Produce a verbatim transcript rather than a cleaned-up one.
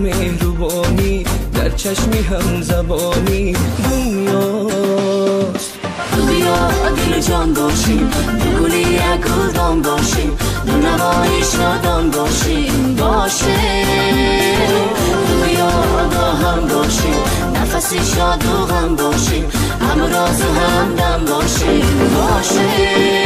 مهربانی در چشمی هم زبانی دنیاست. تو بیا دل جان باشیم، دو گلی یک گلدان باشیم، دو نوای شادان باشیم باشه. تو بیا با هم باشیم، نفسی شاد و غم باشیم، هم راز و هم دم باشیم باشه.